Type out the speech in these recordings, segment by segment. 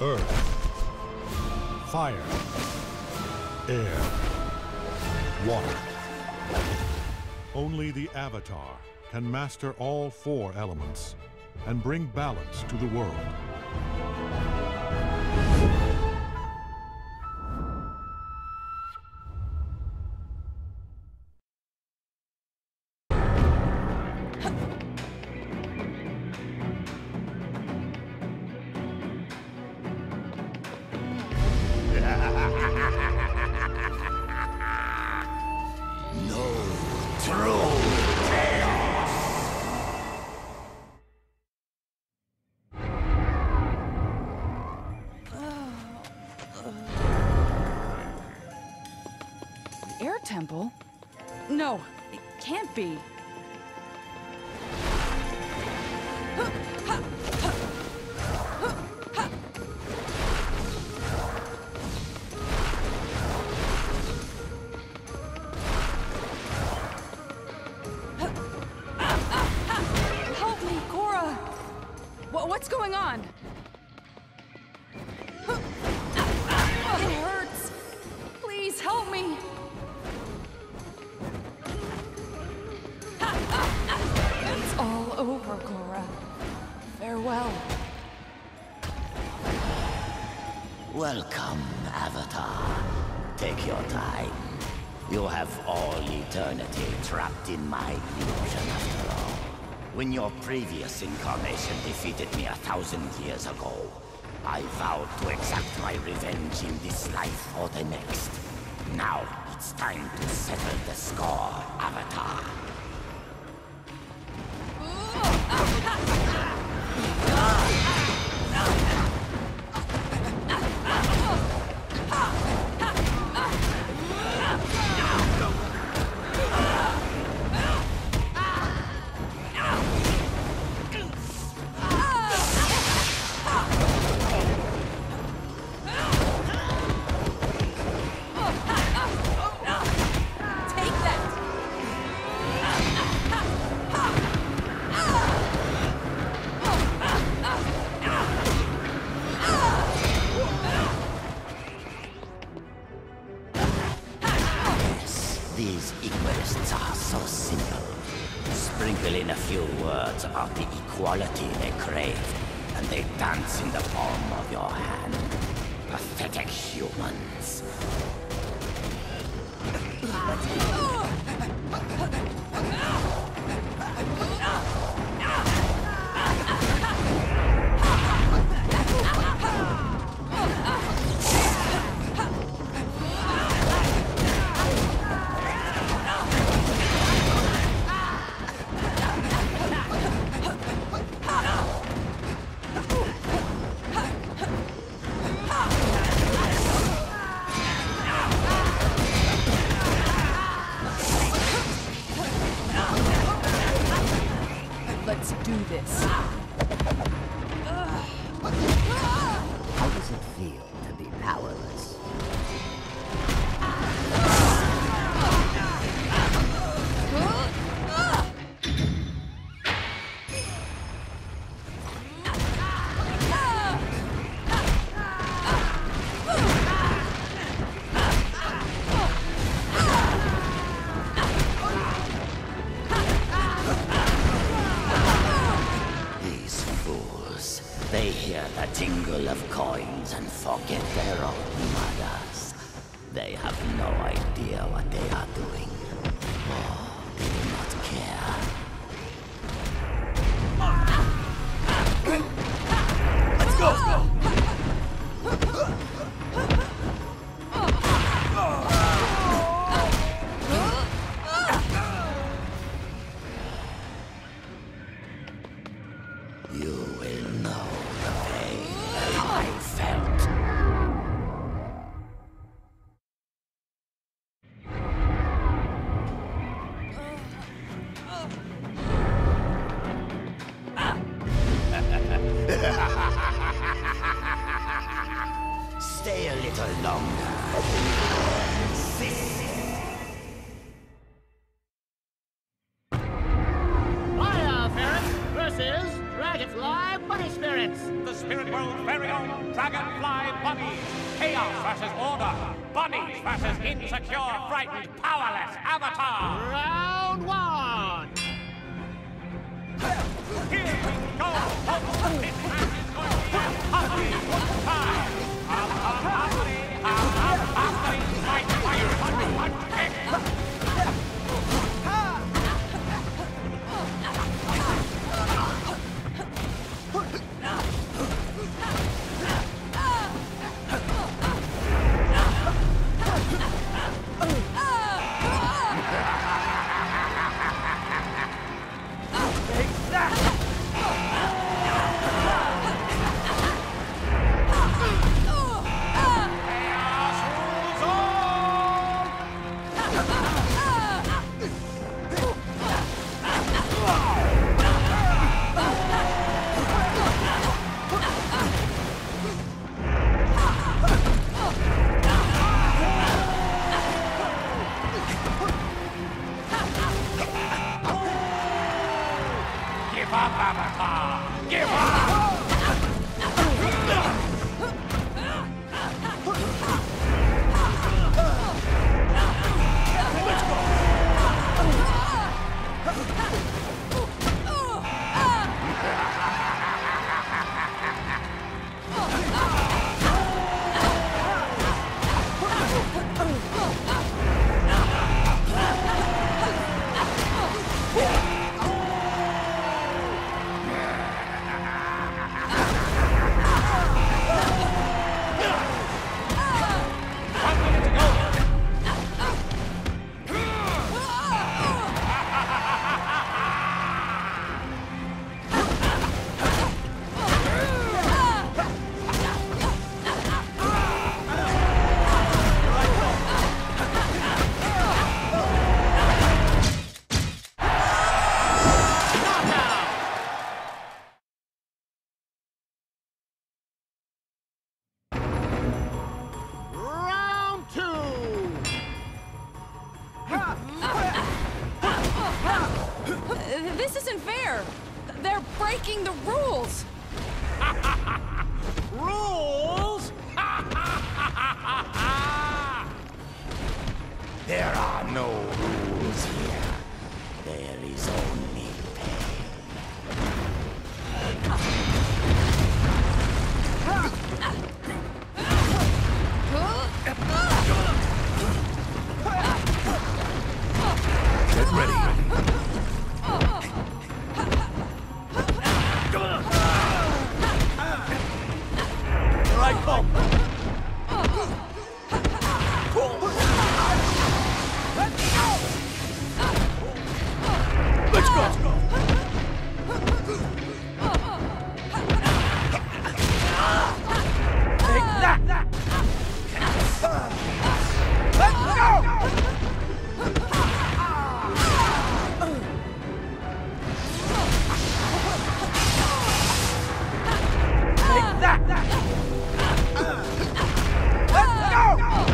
Earth, fire, air, water. Only the Avatar can master all 4 elements and bring balance to the world. Air temple? No, it can't be. Help me, Korra! What's going on? It hurts! Please help me! It's all over, Korra. Farewell. Welcome, Avatar. Take your time. You have all eternity trapped in my illusion after all. When your previous incarnation defeated me 1,000 years ago, I vowed to exact my revenge in this life or the next. Now, it's time to settle the score, Avatar. These egoists are so simple. Sprinkle in a few words about the equality they crave, and they dance in the palm of your hand. Pathetic humans. Let's do this. How does it feel to be powerless? They hear the jingle of coins and forget their own mothers. They have no idea what they are doing. Oh, they do not care. Let's go! You will know the pain that I felt. Stay a little longer. Fire ferrets versus dragonfly bunny spirits. The spirit world very own Dragonfly Bunnies. Chaos versus order. Bunnies versus insecure, frightened, powerless Avatar. Round one! Here we go! This match is going to be a hoppity time! Hoppity, fight fire, punch, kick! This isn't fair! They're breaking the rules! Rules? There are no rules here. There is only pain. Get ready. Right, Bob. Let's go. Take that! Let's go! Take that! Let's go!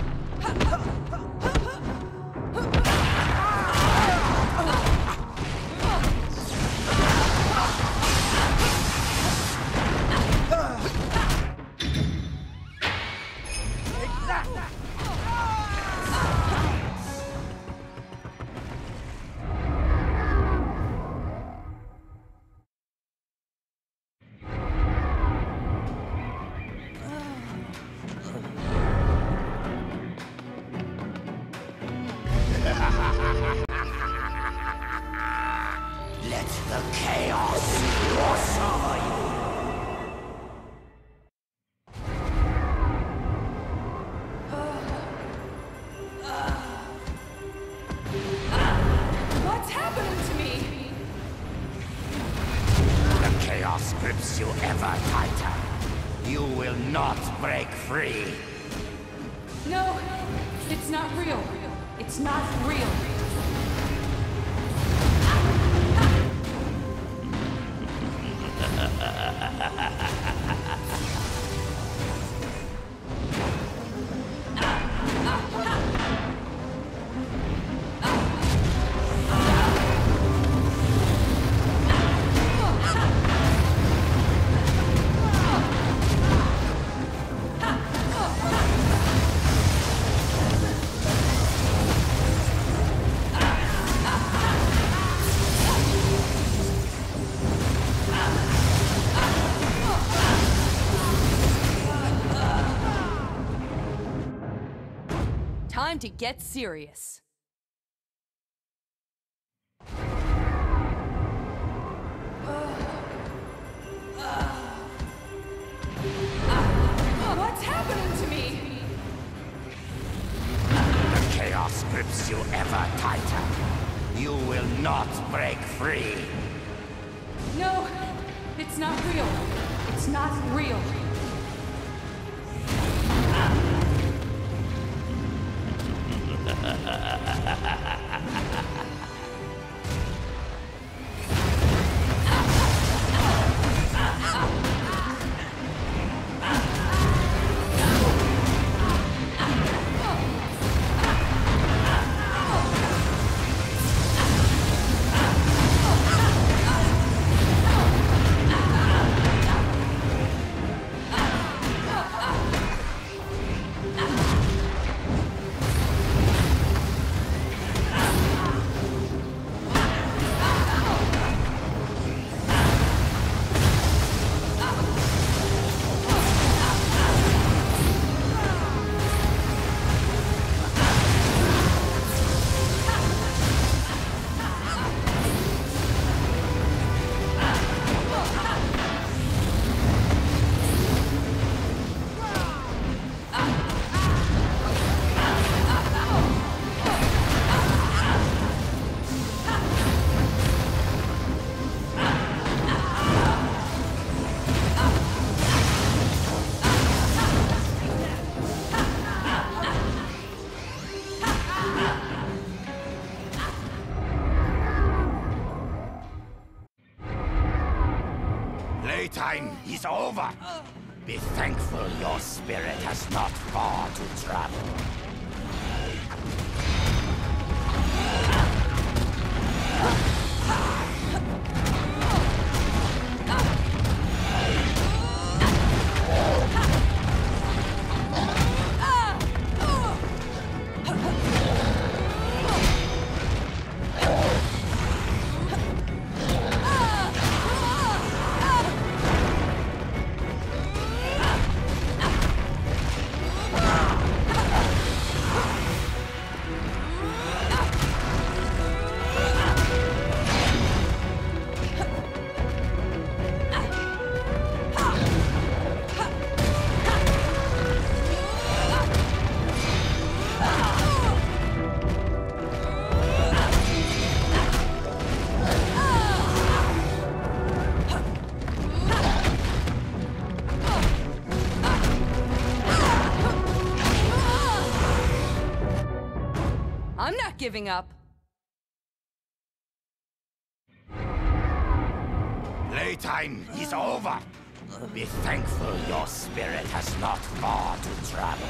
Let the chaos wash over you. What's happening to me? The chaos grips you ever tighter. You will not break free. No, it's not real. It's not real. time to get serious. What's happening to me? The chaos grips you ever tighter. You will not break free. No, it's not real. It's not real. Playtime is over. Be thankful your spirit has not far to travel. I'm not giving up. Playtime is over. Be thankful your spirit has not far to travel.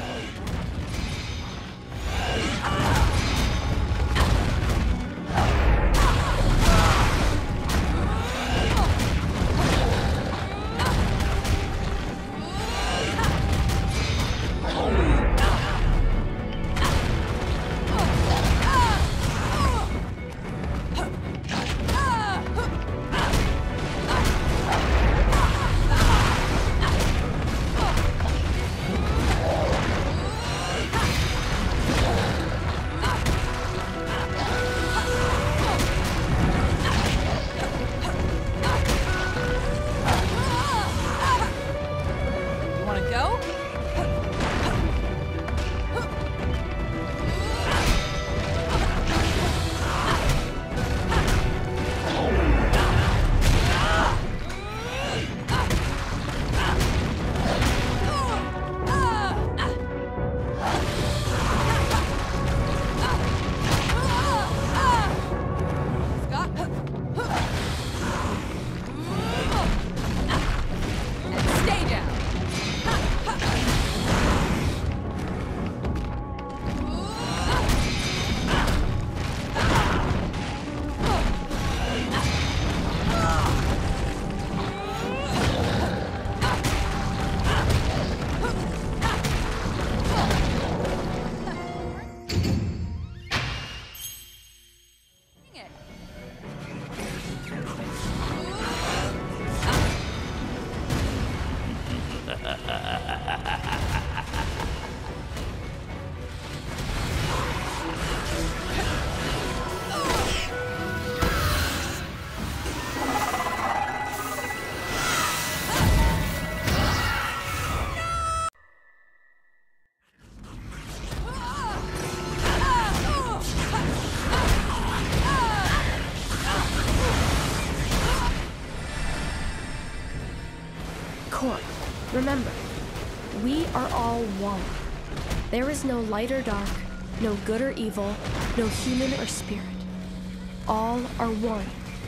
Remember, we are all one. There is no light or dark, no good or evil, no human or spirit. All are one.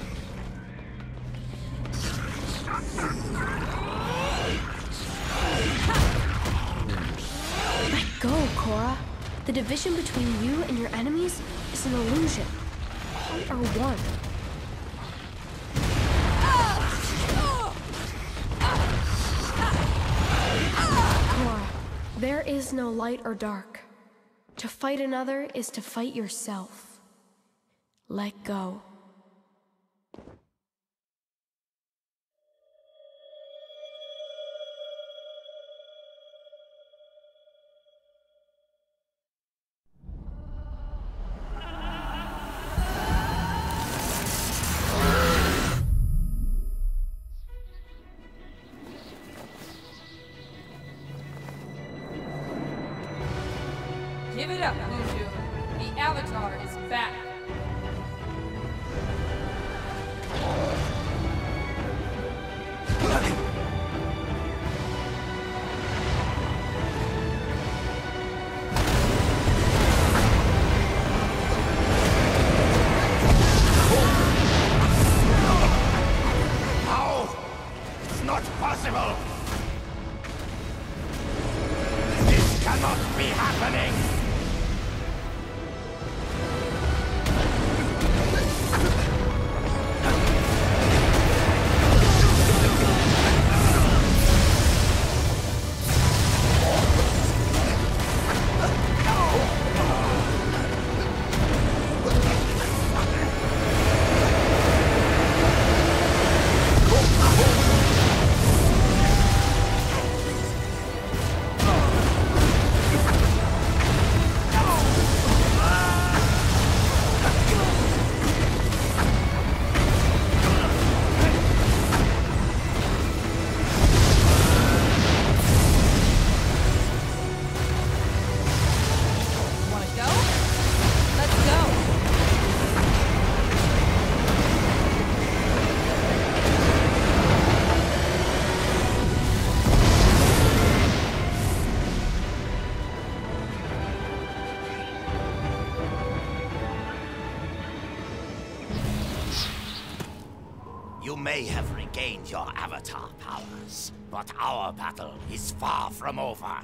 Let go, Korra. The division between you and your enemies is an illusion. We are one. Korra, there is no light or dark. To fight another is to fight yourself. Let go. Give it up, Mushu. The Avatar is back. How? It's not possible! This cannot be happening! You may have regained your Avatar powers, but our battle is far from over.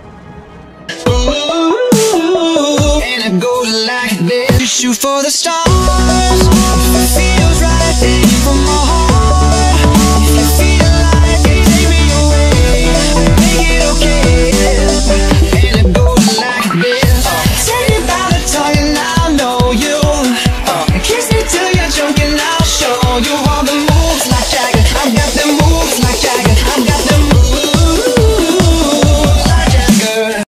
And it goes like this. Shoot for the stars.